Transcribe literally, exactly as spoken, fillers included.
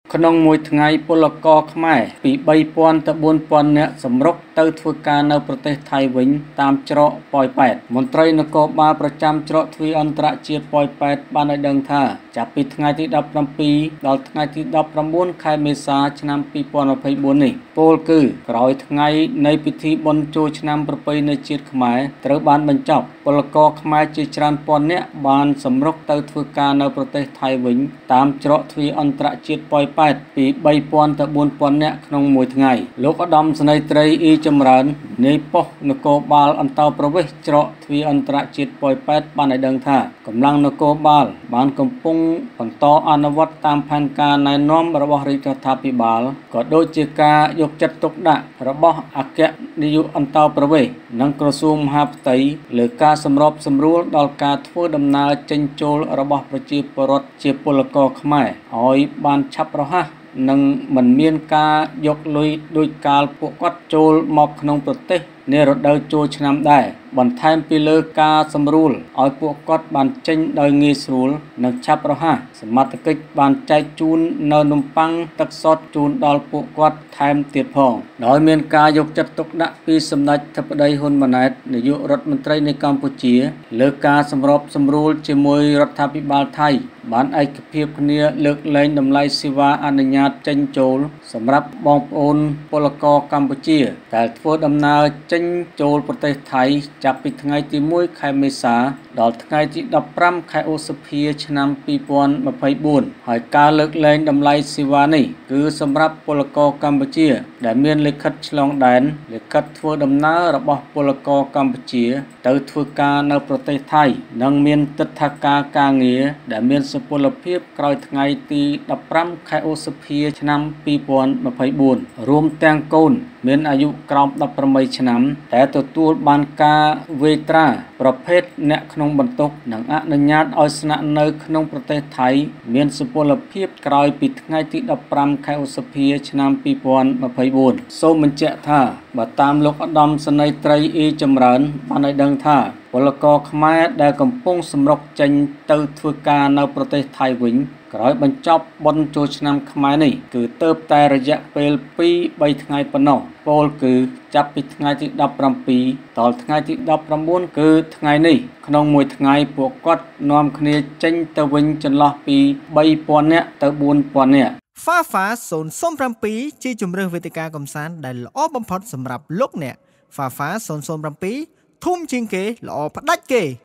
ក្នុងមួយថ្ងៃពលករខ្មែរពីបីពាន់ទៅបួនពាន់នាក់សម្រុកទៅធ្វើការនៅប្រទេសថៃវិញតាមច្រកប៉ោយប៉ែតមន្ត្រីនគរបាលប្រចាំច្រកទ្វារអន្តរជាតិប៉ោយប៉ែតបានឲ្យដឹងថាចាប់ពីថ្ងៃទីដប់ប្រាំពីរដល់ថ្ងៃទីដប់ប្រាំបួនខែមេសាឆ្នាំពីរពាន់ម្ភៃបួននេះពោលគឺក្រោយថ្ងៃនៃពិធីបុណ្យចូលឆ្នាំប្រពៃណីជាតិខ្មែរត្រូវបានបញ្ចប់ពលករខ្មែរជាច្រើនពាន់នាក់បានសម្រុកទៅធ្វើការនៅប្រទេសថៃវិញតាមច្រកទ្វារអន្តរជាតិប៉ោយប៉ែតពីបីពាន់ទៅបួនពាន់នាក់ក្នុងមួយថ្ងៃលោកឧត្តមសេនីយ៍ត្រីអ៊ីចម្រើននាយប៉ុស្តិ៍នគរបាលអន្តោប្រវេសន៍ច្រកទ្វារអន្តរជាតិប៉ោយប៉ែតបានឲ្យដឹងថាកម្លាំងនគរបាលបានកំពុងបន្តអនុវត្តតាមផែនការណែនាំរបស់រាជរដ្ឋាភិបាលក៏ដូចជាការយកចិត្តទុកដាក់របស់អគ្គនាយកអន្តោប្រវេសន៍និងក្រសួងមហាផ្ទៃលើការសម្របសម្រួលដល់ការធ្វើដំណើរចេញចូលរបស់ប្រជាពលរដ្ឋជាពលករខ្មែរឲ្យបានឆាប់រហ័សនិងមិនមានការយកលុយដោយកាលពួកគាត់ចូលមកក្នុងប្រទេសនារដូវចូលឆ្នាំដែរបន្ថែមពីលើការសម្រួលឲ្យពួកគាត់បានចេញដោយងាយស្រួលនិងឆាប់រហ័សសមត្ថកិច្ចបានចែកជូននៅនំប៉័ងទឹកសុទ្ធជូនដល់ពួកគាត់ថែមទៀតផងដោយមានការយកចិត្តទុកដាក់ពីសម្ដេចអធិបតីហ៊ុនម៉ាណែតនាយករដ្ឋមន្ត្រីនៃកម្ពុជាលើការសម្របសម្រួលជាមួយរដ្ឋាភិបាលថៃបានឯកភាពគ្នាលើកលែងតម្លៃសេវាអនុញ្ញាតចេញចូលសម្រាប់បងប្អូនពលករកម្ពុជាដែលធ្វើដំណើរចេញចូលប្រទេសថៃចាប់ពីថ្ងៃទីមួយខែមេសាដល់ថ្ងៃទីដប់ប្រាំខែឧសភាឆ្នាំពីរពាន់ម្ភៃបួនហើយការលើកលែងតម្លៃសេវានេះគឺសម្រាប់ពលករកម្ពុជាដែលមានលិខិតឆ្លងដែនលិខិតធ្វើដំណើររបស់ពលករកម្ពុជាទៅធ្វើការនៅប្រទេសថៃនិងមានទិដ្ឋាការការងារដែលមានសុពលភាពក្រោយថ្ងៃទីដប់ប្រាំខែឧសភាឆ្នាំពីរពាន់ម្ភៃបួនរួមទាំងកូនមានអាយុក្រោមដប់ប្រាំបីឆ្នាំតែទទួលបានការវេត្រាប្រភេទអ្នកក្នុងបន្ទុកនិងអនុញ្ញាតឲ្យស្នាក់នៅក្នុងប្រទេសថៃមានសុពលភាពក្រោយពីថ្ងៃទីដប់ប្រាំខែឧសភាឆ្នាំពីរពាន់ម្ភៃបួនសូមបញ្ជាក់ថាបើតាមលោកឧត្តមសេនីយ៍ត្រីអ៊ីចម្រើនបានឲ្យដឹងថាពលករខ្មែរដែលកំពុងសម្រុកចេញទៅធ្វើការនៅប្រទេសថៃវិញក្រោយបញ្ចប់បុណ្យចូលឆ្នាំខ្មែរនេះគឺទៅតែរយៈពេលពីរបីថ្ងៃប៉ុណ្ណោះពោលគឺចាប់ពីថ្ងៃទីដប់ប្រាំពីរដល់ថ្ងៃទីដប់ប្រាំបួនគឺថ្ងៃនេះក្នុងមួយថ្ងៃពួកគាត់នាំគ្នាចេញទៅវិញចន្លោះពីបីពាន់នាក់ទៅបួនពាន់នាក់ Fafa ศูนย์ ศูนย์ bảyជាជម្រើសវេទិកាកម្សាន្តដែលល្អបំផុតសម្រាប់លោកអ្នក Fafa ศูนย์ ศูนย์ bảyធំជាងគេល្អផ្ដាច់គេ